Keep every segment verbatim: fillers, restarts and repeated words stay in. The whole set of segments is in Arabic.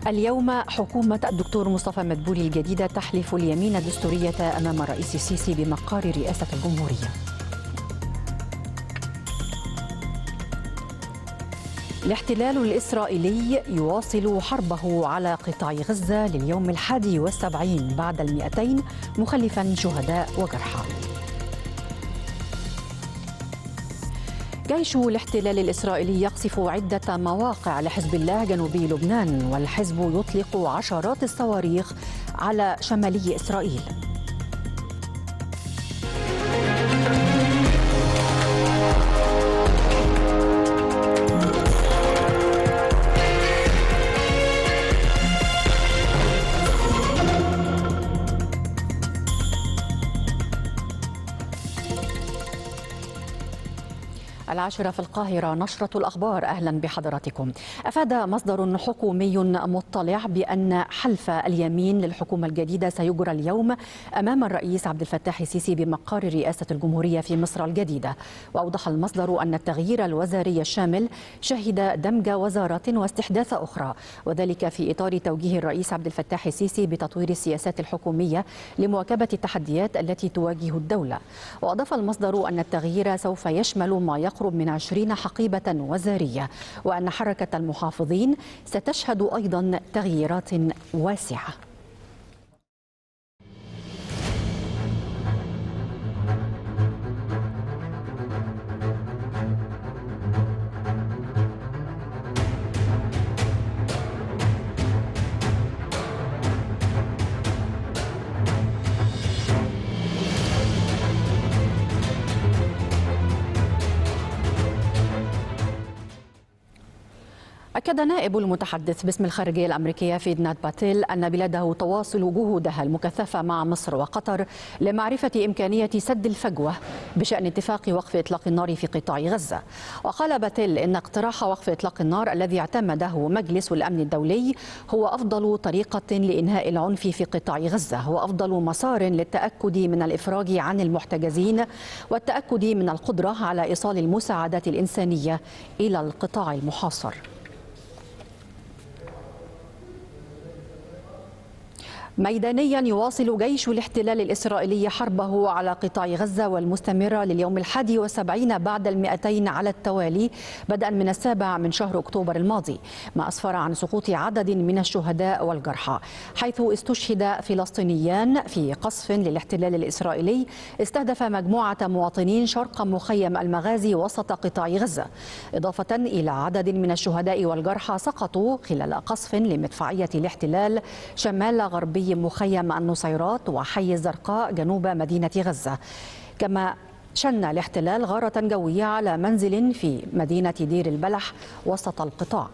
اليوم حكومة الدكتور مصطفى مدبولي الجديدة تحلف اليمين الدستورية أمام الرئيس السيسي بمقر رئاسة الجمهورية. الاحتلال الإسرائيلي يواصل حربه على قطاع غزة لليوم الحادي والسبعين بعد المئتين، مخلفا شهداء وجرحى. جيش الاحتلال الإسرائيلي يقصف عدة مواقع لحزب الله جنوبي لبنان، والحزب يطلق عشرات الصواريخ على شمالي إسرائيل. العاشرة في القاهرة، نشرة الأخبار، أهلا بحضراتكم. أفاد مصدر حكومي مطلع بأن حلف اليمين للحكومة الجديدة سيجرى اليوم أمام الرئيس عبد الفتاح السيسي بمقر رئاسة الجمهورية في مصر الجديدة. وأوضح المصدر أن التغيير الوزاري الشامل شهد دمج وزارات واستحداث أخرى، وذلك في إطار توجيه الرئيس عبد الفتاح السيسي بتطوير السياسات الحكومية لمواكبة التحديات التي تواجه الدولة. وأضاف المصدر أن التغيير سوف يشمل ما يقرب من عشرين حقيبة وزارية، وأن حركة المحافظين ستشهد أيضا تغييرات واسعة. أكد نائب المتحدث باسم الخارجية الأمريكية فيد نات باتيل أن بلاده تواصل جهودها المكثفة مع مصر وقطر لمعرفة إمكانية سد الفجوة بشأن اتفاق وقف إطلاق النار في قطاع غزة. وقال باتيل إن اقتراح وقف إطلاق النار الذي اعتمده مجلس الأمن الدولي هو أفضل طريقة لإنهاء العنف في قطاع غزة، هو أفضل مسار للتأكد من الإفراج عن المحتجزين والتأكد من القدرة على إيصال المساعدات الإنسانية إلى القطاع المحاصر. ميدانيا يواصل جيش الاحتلال الإسرائيلي حربه على قطاع غزة والمستمرة لليوم الحادي والسبعين بعد المئتين على التوالي بدءا من السابع من شهر أكتوبر الماضي، ما أسفر عن سقوط عدد من الشهداء والجرحى، حيث استشهد فلسطينيان في قصف للاحتلال الإسرائيلي استهدف مجموعة مواطنين شرق مخيم المغازي وسط قطاع غزة، إضافة إلى عدد من الشهداء والجرحى سقطوا خلال قصف لمدفعية الاحتلال شمال غربي مخيم النصيرات وحي الزرقاء جنوب مدينة غزة. كما شن الاحتلال غارة جوية على منزل في مدينة دير البلح وسط القطاع.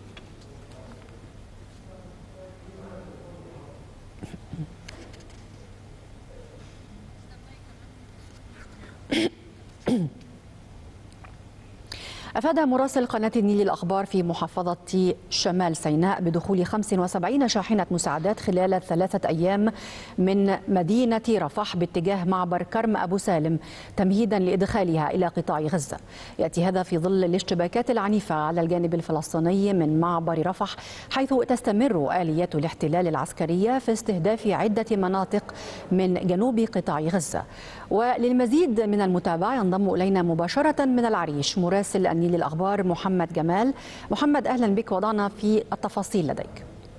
أفاد مراسل قناة النيل الأخبار في محافظة شمال سيناء بدخول خمس وسبعين شاحنة مساعدات خلال ثلاثة أيام من مدينة رفح باتجاه معبر كرم أبو سالم تمهيدا لإدخالها إلى قطاع غزة. يأتي هذا في ظل الاشتباكات العنيفة على الجانب الفلسطيني من معبر رفح، حيث تستمر آليات الاحتلال العسكرية في استهداف عدة مناطق من جنوب قطاع غزة. وللمزيد من المتابعة ينضم إلينا مباشرة من العريش مراسل النيل للأخبار محمد جمال. محمد، أهلا بك، وضعنا في التفاصيل لديك.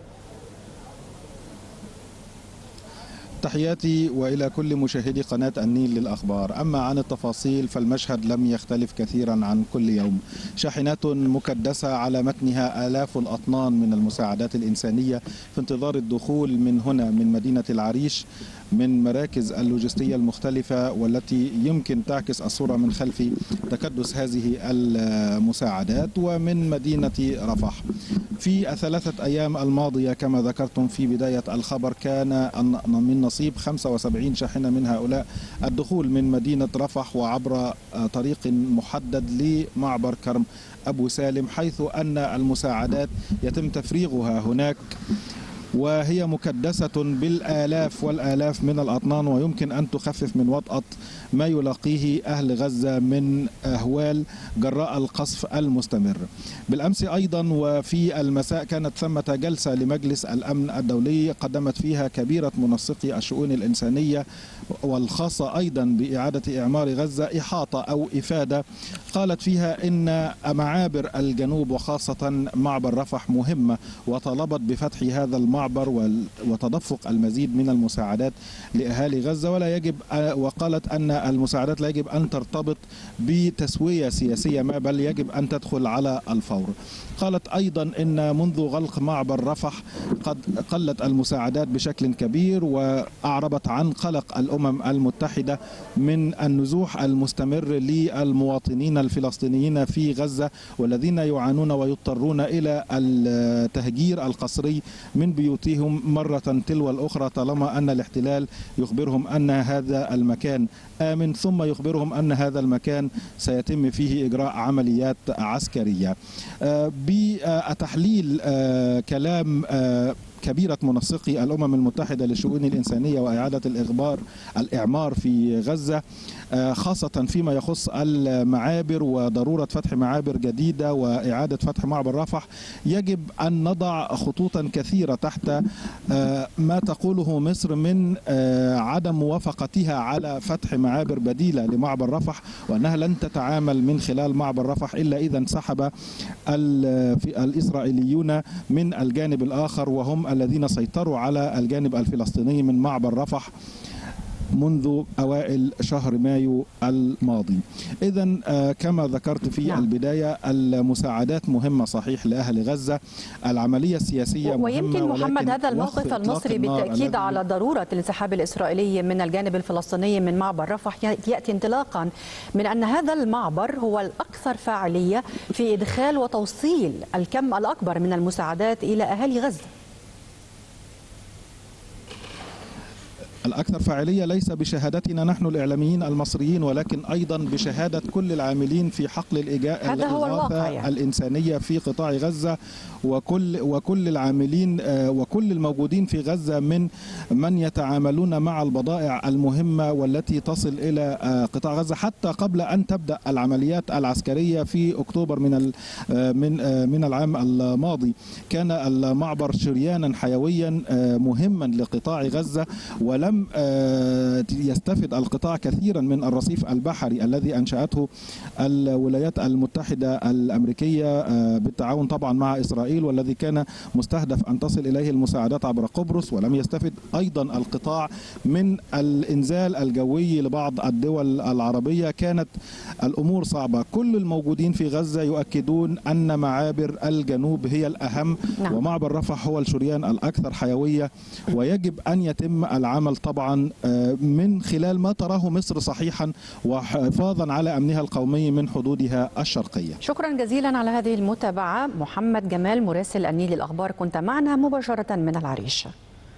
تحياتي وإلى كل مشاهدي قناة النيل للأخبار. أما عن التفاصيل فالمشهد لم يختلف كثيرا عن كل يوم، شاحنات مكدسة على متنها آلاف الأطنان من المساعدات الإنسانية في انتظار الدخول من هنا من مدينة العريش من مراكز اللوجستية المختلفة، والتي يمكن تعكس الصورة من خلف تكدس هذه المساعدات ومن مدينة رفح. في الثلاثة أيام الماضية كما ذكرتم في بداية الخبر كان من نصيب خمسة وسبعين شاحنة من هؤلاء الدخول من مدينة رفح وعبر طريق محدد لمعبر كرم أبو سالم، حيث أن المساعدات يتم تفريغها هناك وهي مكدسة بالآلاف والآلاف من الأطنان، ويمكن أن تخفف من وطأة ما يلاقيه أهل غزة من أهوال جراء القصف المستمر. بالأمس أيضا وفي المساء كانت ثمة جلسة لمجلس الأمن الدولي قدمت فيها كبيرة منسقي الشؤون الإنسانية والخاصة أيضا بإعادة إعمار غزة إحاطة أو إفادة، قالت فيها إن معابر الجنوب وخاصة معبر رفح مهمة، وطلبت بفتح هذا المعبر وتدفق المزيد من المساعدات لأهالي غزة، ولا يجب وقالت أن المساعدات لا يجب أن ترتبط بتسوية سياسية ما، بل يجب أن تدخل على الفور. قالت أيضا إن منذ غلق معبر رفح قد قلت المساعدات بشكل كبير، وأعربت عن قلق الأمم المتحدة من النزوح المستمر للمواطنين الفلسطينيين في غزة، والذين يعانون ويضطرون إلى التهجير القسري من بيوتهم مرة تلو الأخرى، طالما أن الاحتلال يخبرهم أن هذا المكان آمن، ثم يخبرهم أن هذا المكان سيتم فيه إجراء عمليات عسكرية. بتحليل كلام كبيرة منسقي الأمم المتحدة للشؤون الإنسانية وإعادة الإخبار الإعمار في غزة، خاصة فيما يخص المعابر وضرورة فتح معابر جديدة وإعادة فتح معبر رفح، يجب أن نضع خطوطا كثيرة تحت ما تقوله مصر من عدم موافقتها على فتح معابر بديلة لمعبر رفح، وأنها لن تتعامل من خلال معبر رفح إلا إذا انسحب الإسرائيليون من الجانب الآخر، وهم الذين سيطروا على الجانب الفلسطيني من معبر رفح منذ أوائل شهر مايو الماضي. إذن كما ذكرت في نعم. البداية المساعدات مهمة صحيح لأهل غزة، العملية السياسية مهمة، ويمكن محمد هذا الموقف المصري بالتأكيد على ضرورة الانسحاب الإسرائيلي من الجانب الفلسطيني من معبر رفح يأتي انطلاقا من أن هذا المعبر هو الأكثر فاعلية في إدخال وتوصيل الكم الأكبر من المساعدات إلى أهالي غزة. الأكثر فاعلية ليس بشهادتنا نحن الإعلاميين المصريين، ولكن أيضا بشهادة كل العاملين في حقل الإغاثة الإنسانية في قطاع غزة، وكل وكل العاملين وكل الموجودين في غزة من من يتعاملون مع البضائع المهمة والتي تصل إلى قطاع غزة حتى قبل أن تبدأ العمليات العسكرية في أكتوبر من من من العام الماضي. كان المعبر شريانا حيويا مهما لقطاع غزة، ولم يستفد القطاع كثيرا من الرصيف البحري الذي أنشأته الولايات المتحدة الأمريكية بالتعاون طبعا مع إسرائيل، والذي كان مستهدف أن تصل إليه المساعدات عبر قبرص. ولم يستفد أيضا القطاع من الإنزال الجوي لبعض الدول العربية. كانت الأمور صعبة. كل الموجودين في غزة يؤكدون أن معابر الجنوب هي الأهم، نعم. ومعبر رفح هو الشريان الأكثر حيوية، ويجب أن يتم العمل طبعا من خلال ما تراه مصر صحيحا، وحفاظا على أمنها القومي من حدودها الشرقية. شكرا جزيلا على هذه المتابعة. محمد جمال مراسل النيل الأخبار كنت معنا مباشرة من العريش.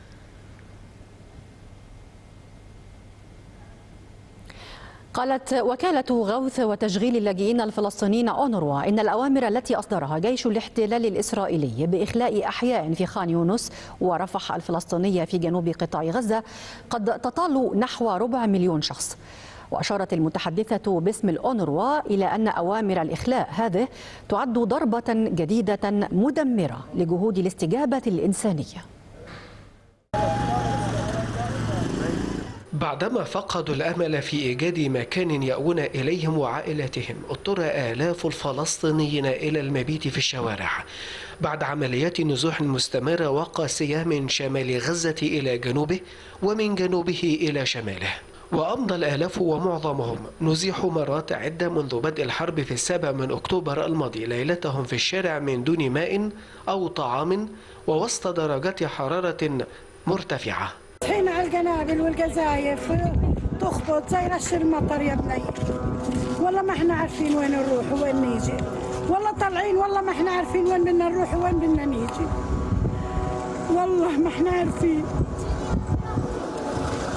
قالت وكالة غوث وتشغيل اللاجئين الفلسطينيين أونروا إن الأوامر التي أصدرها جيش الاحتلال الإسرائيلي بإخلاء أحياء في خان يونس ورفح الفلسطينية في جنوب قطاع غزة قد تطال نحو ربع مليون شخص. وأشارت المتحدثة باسم الأونروا إلى أن أوامر الإخلاء هذه تعد ضربة جديدة مدمرة لجهود الاستجابة الإنسانية. بعدما فقدوا الأمل في إيجاد مكان يأوون إليهم وعائلاتهم، اضطر آلاف الفلسطينيين إلى المبيت في الشوارع بعد عمليات نزوح مستمرة وقاسية من شمال غزة إلى جنوبه ومن جنوبه إلى شماله. وأمضى الآلاف ومعظمهم نزيحوا مرات عدة منذ بدء الحرب في السابع من أكتوبر الماضي ليلتهم في الشارع من دون ماء أو طعام ووسط درجات حرارة مرتفعة. حين على القنابل والقذايف تخبط زي رش المطر يا بني. والله ما احنا عارفين وين نروح وين نيجي. والله طالعين والله ما احنا عارفين وين بدنا نروح وين بدنا نيجي. والله ما احنا عارفين.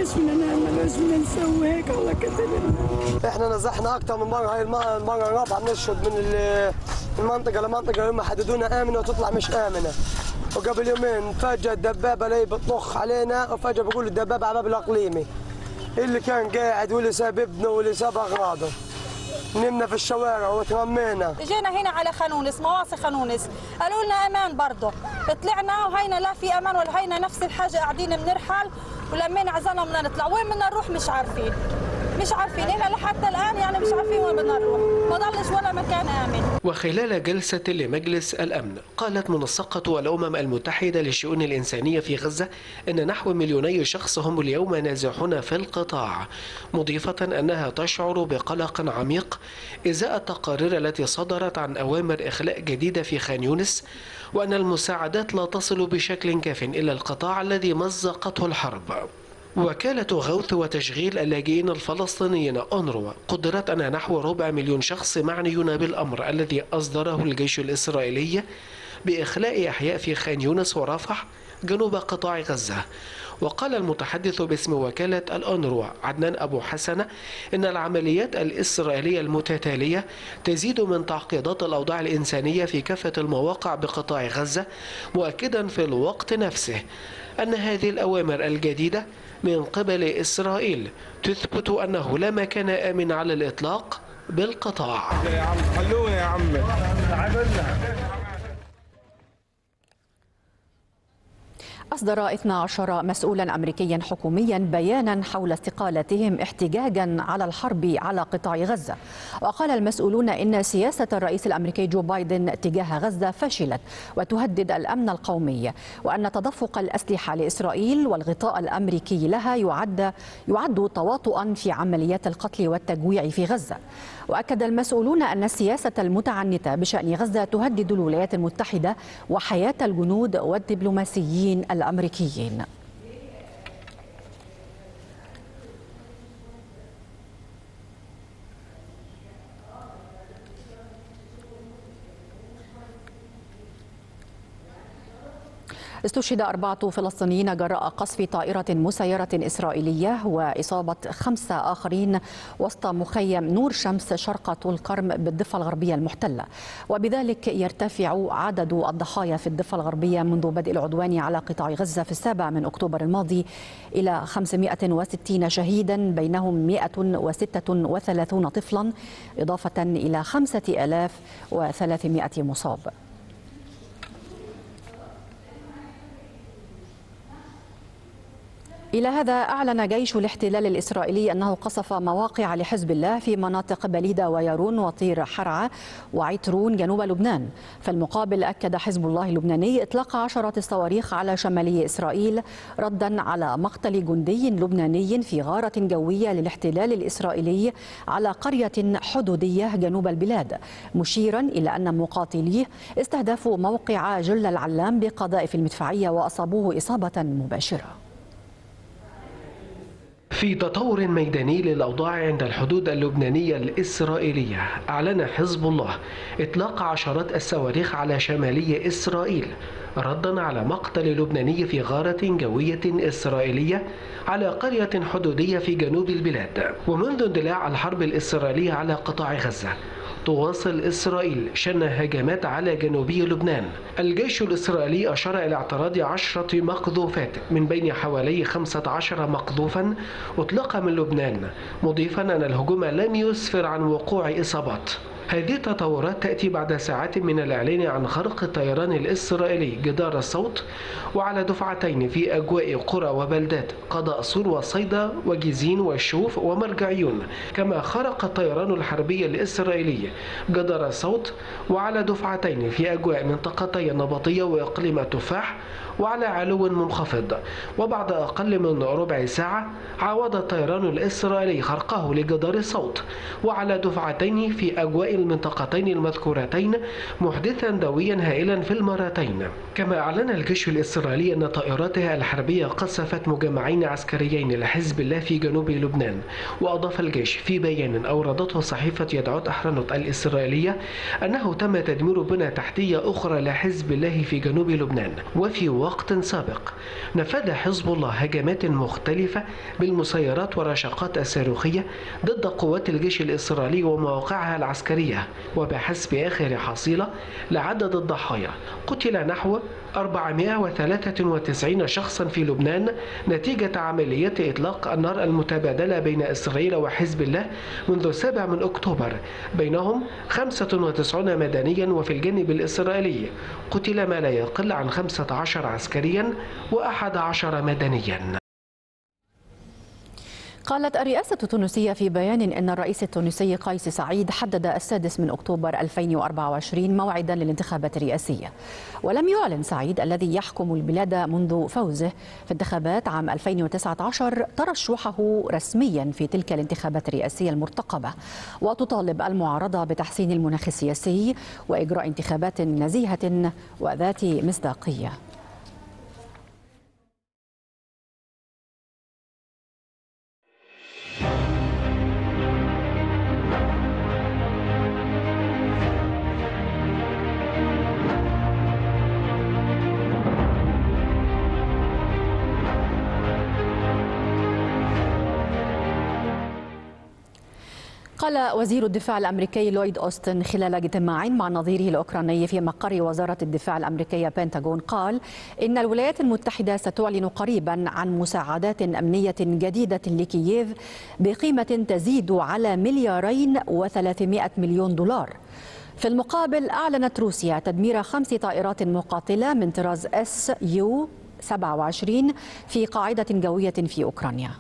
ايش بدنا نعمل وايش بدنا نسوي هيك الله كتب لنا. احنا نزحنا اكثر من مره، هاي المره الرابعه بنشهد من المنطقه لمنطقه هم حددونا امنه وتطلع مش امنه. وقبل يومين فجاه الدبابه لي بتطخ علينا وفجاه بقول الدبابه على باب الاقليمي. اللي كان قاعد واللي ساب ابنه واللي ساب اغراضه. نمنا في الشوارع وترمينا. اجينا هنا على خانونس، مواصي خانونس، قالوا لنا امان برضه، طلعنا وهينا لا في امان ولا هينا نفس الحاجه قاعدين بنرحل ولمينا عزلنا بدنا نطلع، وين بدنا نروح مش عارفين. مش عارفين هنا لحتى الان يعني مش عارفين وين بدنا نروح، ما ضلش ولا مكان امن. وخلال جلسة لمجلس الأمن قالت منسقة الأمم المتحدة للشؤون الإنسانية في غزة أن نحو مليوني شخص هم اليوم نازحون في القطاع، مضيفة أنها تشعر بقلق عميق إزاء التقارير التي صدرت عن أوامر إخلاء جديدة في خان يونس، وأن المساعدات لا تصل بشكل كاف إلى القطاع الذي مزقته الحرب. وكالة غوث وتشغيل اللاجئين الفلسطينيين أونروا قدرت أن نحو ربع مليون شخص معنيون بالأمر الذي أصدره الجيش الإسرائيلي بإخلاء أحياء في خان يونس ورفح جنوب قطاع غزة. وقال المتحدث باسم وكالة الأونروا عدنان أبو حسن إن العمليات الإسرائيلية المتتالية تزيد من تعقيدات الأوضاع الإنسانية في كافة المواقع بقطاع غزة، مؤكدا في الوقت نفسه أن هذه الأوامر الجديدة من قبل إسرائيل تثبت أنه لا مكان آمن على الإطلاق بالقطاع. يا عم خلونا يا عم. أصدر اثنا عشر مسؤولا أمريكيا حكوميا بيانا حول استقالتهم احتجاجا على الحرب على قطاع غزة. وقال المسؤولون إن سياسة الرئيس الأمريكي جو بايدن تجاه غزة فشلت وتهدد الأمن القومي، وأن تدفق الأسلحة لإسرائيل والغطاء الأمريكي لها يعد يعد تواطؤا في عمليات القتل والتجويع في غزة. وأكد المسؤولون أن السياسة المتعنتة بشأن غزة تهدد الولايات المتحدة وحياة الجنود والدبلوماسيين الأمريكيين. استشهد أربعة فلسطينيين جراء قصف طائرة مسيرة إسرائيلية وإصابة خمسة آخرين وسط مخيم نور شمس شرق طول كرم بالضفة الغربية المحتلة، وبذلك يرتفع عدد الضحايا في الضفة الغربية منذ بدء العدوان على قطاع غزة في السابع من أكتوبر الماضي إلى خمسمائة وستين شهيدا، بينهم مائة وستة وثلاثين طفلا، إضافة إلى خمسة آلاف وثلاثمائة مصاب. إلى هذا أعلن جيش الاحتلال الإسرائيلي أنه قصف مواقع لحزب الله في مناطق بليدة ويارون وطير حرعة وعيترون جنوب لبنان. في المقابل أكد حزب الله اللبناني إطلاق عشرات الصواريخ على شمالي إسرائيل ردا على مقتل جندي لبناني في غارة جوية للاحتلال الإسرائيلي على قرية حدودية جنوب البلاد، مشيرا إلى أن مقاتليه استهدفوا موقع جل العلام بقذائف المدفعية وأصابوه إصابة مباشرة. في تطور ميداني للأوضاع عند الحدود اللبنانية الإسرائيلية، أعلن حزب الله إطلاق عشرات الصواريخ على شمالي إسرائيل ردا على مقتل لبناني في غارة جوية إسرائيلية على قرية حدودية في جنوب البلاد. ومنذ اندلاع الحرب الإسرائيلية على قطاع غزة تواصل إسرائيل شن هجمات على جنوبي لبنان. الجيش الإسرائيلي أشار إلى اعتراض عشرة مقذوفات من بين حوالي خمسة عشر مقذوفا أطلق من لبنان، مضيفا أن الهجوم لم يسفر عن وقوع إصابات. هذه التطورات تأتي بعد ساعات من الإعلان عن خرق الطيران الإسرائيلي جدار الصوت وعلى دفعتين في أجواء قرى وبلدات قضاء صور وصيدا وجيزين والشوف ومرجعيون، كما خرق الطيران الحربي الإسرائيلي جدار الصوت وعلى دفعتين في أجواء منطقتي النبطية وإقليم التفاح وعلى علو منخفض. وبعد أقل من ربع ساعة عاود الطيران الإسرائيلي خرقه لجدار الصوت وعلى دفعتين في أجواء المنطقتين المذكورتين محدثا دويا هائلا في المرتين. كما أعلن الجيش الإسرائيلي أن طائراته الحربية قصفت مجمعين عسكريين لحزب الله في جنوب لبنان. وأضاف الجيش في بيان أوردته صحيفة يدعوت أحرنوت الإسرائيلية أنه تم تدمير بنى تحتية أخرى لحزب الله في جنوب لبنان. وفي وقت سابق نفذ حزب الله هجمات مختلفة بالمسيرات والرشقات الصاروخية ضد قوات الجيش الإسرائيلي ومواقعها العسكرية. وبحسب آخر حصيلة لعدد الضحايا قتل نحو أربعمائة وثلاثة وتسعين شخصا في لبنان نتيجة عمليات إطلاق النار المتبادلة بين إسرائيل وحزب الله منذ السابع من أكتوبر، بينهم خمسة وتسعين مدنيا. وفي الجانب الإسرائيلي قتل ما لا يقل عن خمسة عشر عسكريا وأحد عشر مدنيا. قالت الرئاسة التونسية في بيان إن الرئيس التونسي قيس سعيد حدد السادس من أكتوبر ألفين وأربعة وعشرين موعدا للانتخابات الرئاسية. ولم يعلن سعيد الذي يحكم البلاد منذ فوزه في انتخابات عام ألفين وتسعة عشر ترشحه رسميا في تلك الانتخابات الرئاسية المرتقبة، وتطالب المعارضة بتحسين المناخ السياسي وإجراء انتخابات نزيهة وذات مصداقية. قال وزير الدفاع الأمريكي لويد أوستن خلال اجتماع مع نظيره الأوكراني في مقر وزارة الدفاع الأمريكية بنتاغون، قال إن الولايات المتحدة ستعلن قريبا عن مساعدات أمنية جديدة لكييف بقيمة تزيد على مليارين وثلاثمائة مليون دولار. في المقابل أعلنت روسيا تدمير خمس طائرات مقاتلة من طراز اس يو سبعة وعشرين في قاعدة جوية في أوكرانيا.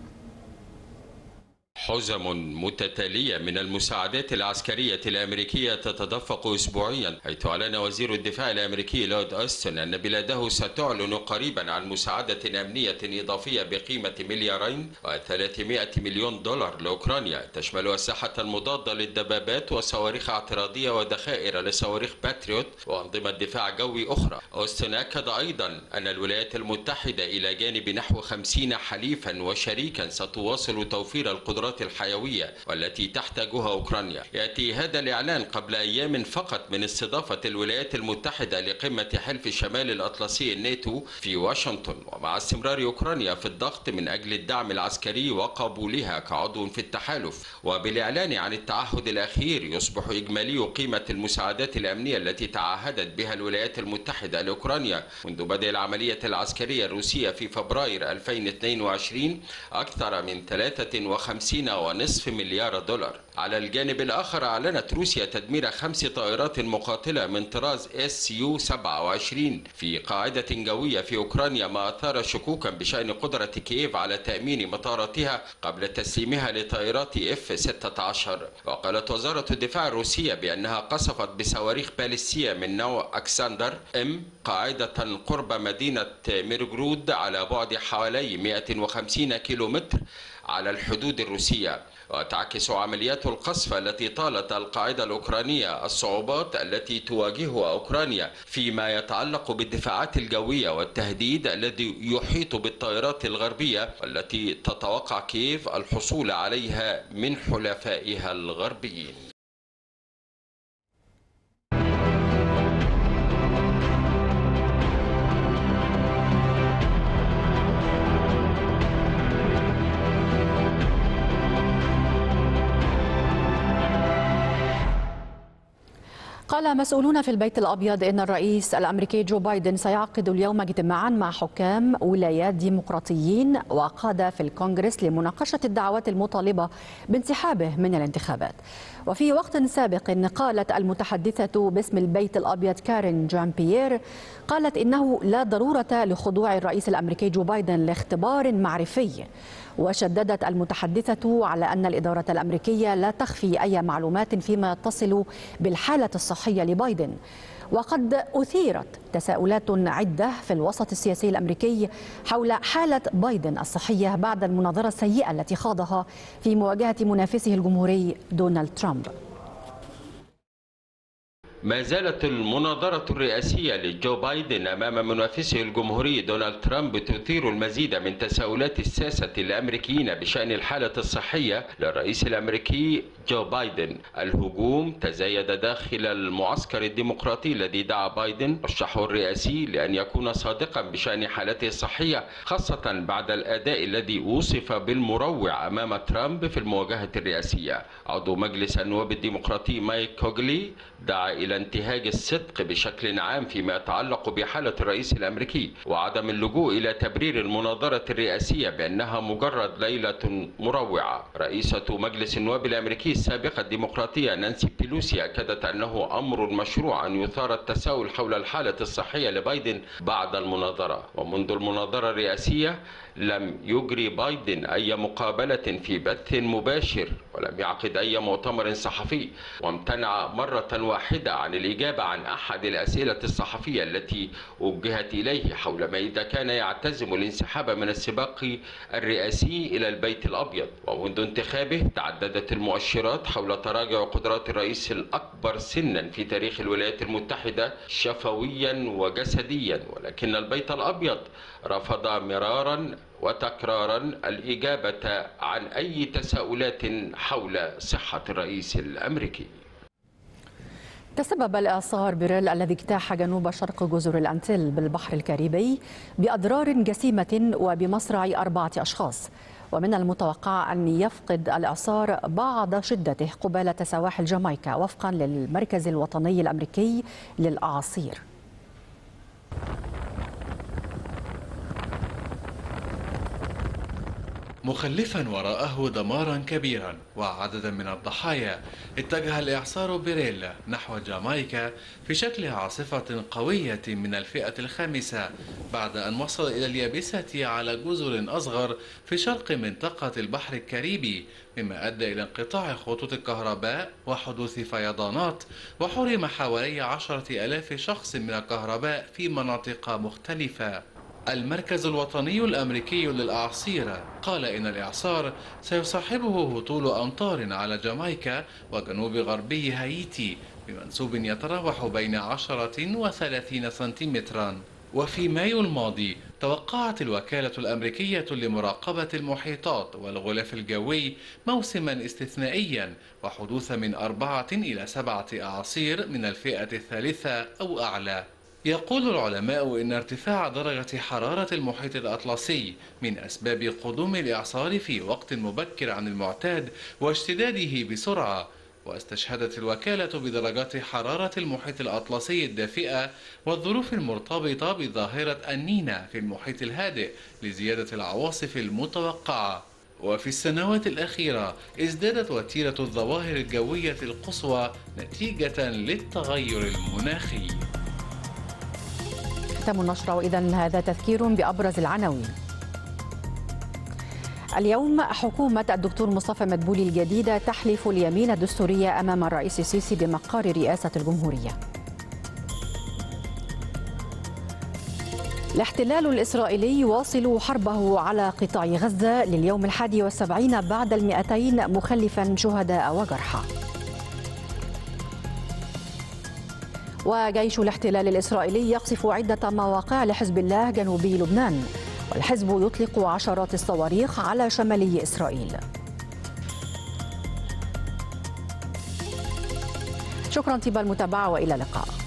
حزم متتالية من المساعدات العسكرية الأمريكية تتدفق أسبوعيا، حيث أعلن وزير الدفاع الأمريكي لويد أوستن أن بلاده ستعلن قريبا عن مساعدة أمنية إضافية بقيمة مليارين وثلاثمائة مليون دولار لأوكرانيا، تشمل أسلحة مضادة للدبابات وصواريخ اعتراضية وذخائر لصواريخ باتريوت وأنظمة دفاع جوي أخرى. أوستن أكد أيضا أن الولايات المتحدة إلى جانب نحو خمسين حليفا وشريكا ستواصل توفير القدرات الحيوية والتي تحتاجها أوكرانيا. يأتي هذا الإعلان قبل أيام فقط من استضافة الولايات المتحدة لقمة حلف شمال الأطلسي الناتو في واشنطن، ومع استمرار أوكرانيا في الضغط من أجل الدعم العسكري وقبولها كعضو في التحالف. وبالإعلان عن التعهد الأخير يصبح إجمالي قيمة المساعدات الأمنية التي تعهدت بها الولايات المتحدة لأوكرانيا منذ بدء العملية العسكرية الروسية في فبراير ألفين واثنين وعشرين أكثر من ثلاثة وخمسين ونصف مليار دولار. على الجانب الآخر أعلنت روسيا تدمير خمس طائرات مقاتلة من طراز اس يو سبعة وعشرين في قاعدة جوية في أوكرانيا، ما أثار شكوكا بشأن قدرة كييف على تأمين مطاراتها قبل تسليمها لطائرات اف ستة عشر. وقالت وزارة الدفاع الروسية بأنها قصفت بصواريخ باليستية من نوع أكسندر ام قاعدة قرب مدينة ميرغرود على بعد حوالي مئة وخمسين كيلومتر على الحدود الروسية. وتعكس عمليات القصف التي طالت القاعدة الأوكرانية الصعوبات التي تواجهها أوكرانيا فيما يتعلق بالدفاعات الجوية والتهديد الذي يحيط بالطائرات الغربية والتي تتوقع كييف الحصول عليها من حلفائها الغربيين. قال مسؤولون في البيت الأبيض إن الرئيس الأمريكي جو بايدن سيعقد اليوم اجتماعا مع حكام ولايات ديمقراطيين وقادة في الكونغرس لمناقشة الدعوات المطالبة بانسحابه من الانتخابات. وفي وقت سابق قالت المتحدثة باسم البيت الأبيض كارين جان بيير قالت إنه لا ضرورة لخضوع الرئيس الأمريكي جو بايدن لاختبار معرفي. وشددت المتحدثة على أن الإدارة الأمريكية لا تخفي أي معلومات فيما يتصل بالحالة الصحية لبايدن. وقد أثيرت تساؤلات عدة في الوسط السياسي الأمريكي حول حالة بايدن الصحية بعد المناظرة السيئة التي خاضها في مواجهة منافسه الجمهوري دونالد ترامب. ما زالت المناظرة الرئاسية لجو بايدن أمام منافسه الجمهوري دونالد ترامب تثير المزيد من تساؤلات الساسة الأمريكيين بشأن الحالة الصحية للرئيس الأمريكي جو بايدن. الهجوم تزايد داخل المعسكر الديمقراطي الذي دعا بايدن رشحه الرئاسي لأن يكون صادقا بشأن حالته الصحية، خاصة بعد الأداء الذي وصف بالمروع أمام ترامب في المواجهة الرئاسية. عضو مجلس النواب الديمقراطي مايك كوغلي دعا إلى انتهاج الصدق بشكل عام فيما يتعلق بحالة الرئيس الأمريكي وعدم اللجوء إلى تبرير المناظرة الرئاسية بأنها مجرد ليلة مروعة. رئيسة مجلس النواب الأمريكي السابقة الديمقراطية نانسي بيلوسي أكدت أنه أمر مشروع أن يثار التساؤل حول الحالة الصحية لبايدن بعد المناظرة. ومنذ المناظرة الرئاسية لم يجري بايدن أي مقابلة في بث مباشر ولم يعقد أي مؤتمر صحفي، وامتنع مرة واحدة عن الإجابة عن أحد الأسئلة الصحفية التي وجهت إليه حول ما إذا كان يعتزم الانسحاب من السباق الرئاسي إلى البيت الأبيض. ومنذ انتخابه تعددت المؤشرات حول تراجع قدرات الرئيس الأكبر سنا في تاريخ الولايات المتحدة شفويا وجسديا، ولكن البيت الأبيض رفض مرارا وتكرارا الإجابة عن أي تساؤلات حول صحة الرئيس الأمريكي. تسبب الإعصار بيريل الذي اجتاح جنوب شرق جزر الأنتيل بالبحر الكاريبي بأضرار جسيمة وبمصرع أربعة أشخاص، ومن المتوقع أن يفقد الإعصار بعض شدته قبالة سواحل جامايكا وفقا للمركز الوطني الأمريكي للأعاصير. مخلفا وراءه دمارا كبيرا وعددا من الضحايا، اتجه الإعصار بيريل نحو جامايكا في شكل عاصفة قوية من الفئة الخامسة بعد أن وصل إلى اليابسة على جزر أصغر في شرق منطقة البحر الكاريبي، مما أدى إلى انقطاع خطوط الكهرباء وحدوث فيضانات، وحرم حوالي عشرة آلاف شخص من الكهرباء في مناطق مختلفة. المركز الوطني الأمريكي للأعاصير قال إن الإعصار سيصاحبه هطول أمطار على جامايكا وجنوب غربي هايتي بمنسوب يتراوح بين عشرة وثلاثين سنتيمترا. وفي مايو الماضي توقعت الوكالة الأمريكية لمراقبة المحيطات والغلاف الجوي موسما استثنائيا وحدوث من أربعة إلى سبعة أعاصير من الفئة الثالثة أو أعلى. يقول العلماء إن ارتفاع درجة حرارة المحيط الأطلسي من أسباب قدوم الإعصار في وقت مبكر عن المعتاد واشتداده بسرعة، واستشهدت الوكالة بدرجات حرارة المحيط الأطلسي الدافئة والظروف المرتبطة بظاهرة النينا في المحيط الهادئ لزيادة العواصف المتوقعة. وفي السنوات الأخيرة ازدادت وتيرة الظواهر الجوية القصوى نتيجة للتغير المناخي. ختام النشرة، وإذن هذا تذكير بأبرز العناوين. اليوم حكومة الدكتور مصطفى مدبولي الجديدة تحلف اليمين الدستورية أمام الرئيس السيسي بمقر رئاسة الجمهورية. الاحتلال الإسرائيلي يواصل حربه على قطاع غزة لليوم الحادي والسبعين بعد المئتين مخلفا شهداء وجرحى. وجيش الاحتلال الإسرائيلي يقصف عدة مواقع لحزب الله جنوبي لبنان، والحزب يطلق عشرات الصواريخ على شمالي إسرائيل. شكرا طيب المتابعة وإلى اللقاء.